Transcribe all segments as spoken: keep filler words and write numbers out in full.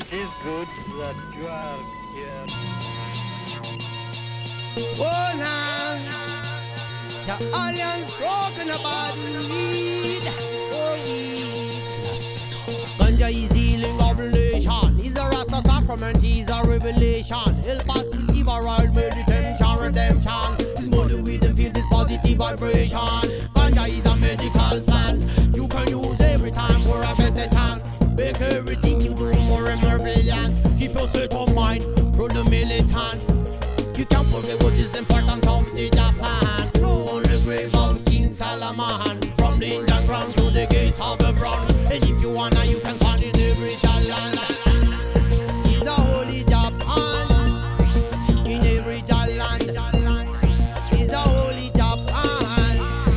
is good that you are here. Oh, now, the alliance broken about weed. Oh, weed. Ganja is healing of relation. He's a Rasta sacrament, he's a revelation. Help us receive a right meditation, redemption. His mother with and feel this positive vibration. Ganja is a medical plant. You can use every time for a better chance. Make everything you do more and more brilliant. Keep your state of mind, through the militant. You can't forget what is important of the Japan. On the grave of King Solomon, from the Indian ground to the gate of the Brown. And if you wanna, you can find it in every land. It's a holy Japan, in every land. It's a holy Japan.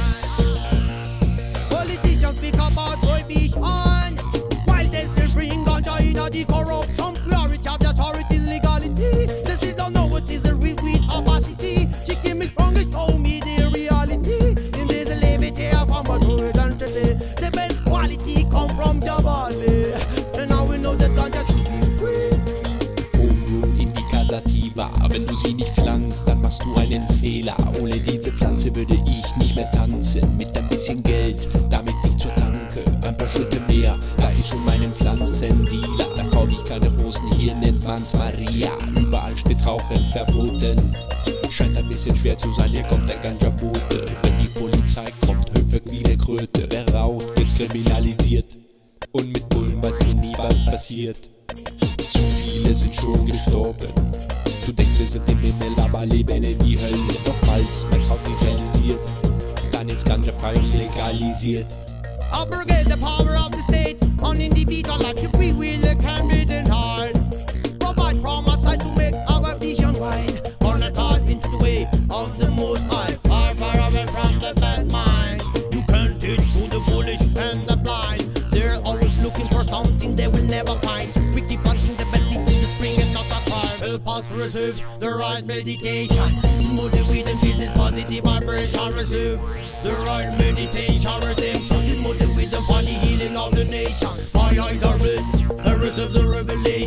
Politicians speak about prohibition, while they still bring ganja in the corruption. Clarity of the authorities, legality. The system know what is the real with opacity. She gave me strong and show me the reality. In this liberty of our identity, the best quality come from the body. And now we know that ganja should be free. Homegrown Indica Sativa, wenn du sie nicht pflanzt, dann machst du einen Fehler. Ohne diese Pflanze würde ich nicht mehr tanzen. Mit ein bisschen Geld, damit nicht zur Tanke. Ein paar Schritte mehr, da ist schon mein Pflanzendealer. Da kauf ich keine Rosen, hier nennt man's Maria. Überall steht Rauchen verboten. Scheint ein bisschen schwer zu sein, hier kommt der Ganja-Bote. Wenn die Polizei kommt, hüpft wie eine Kröte. Wer raucht, wird kriminalisiert. Und mit Bullen weißt du nie, was passiert. Zu viele sind schon gestorben. Du denkst, wir sind im Himmel, aber leben in die Hölle. Doch falls mein Traum nicht realisiert, dann ist Ganja frei und legalisiert. Abrogate the power of the state on individual life. Your free will can be denied. Provide from our side to make our vision wide. Burn a thought into the way of the most high. Far, far away from the bad mind. You can't teach to the foolish and the blind. They're always looking for something they will never find. We keep hunting the best seeds in the spring and not the climb. Help us receive the right meditation. Move with and feel this positive vibration. Receive the right meditation. Redemption. With the for the healing of the nation. My eyes are red, I receive the revelation.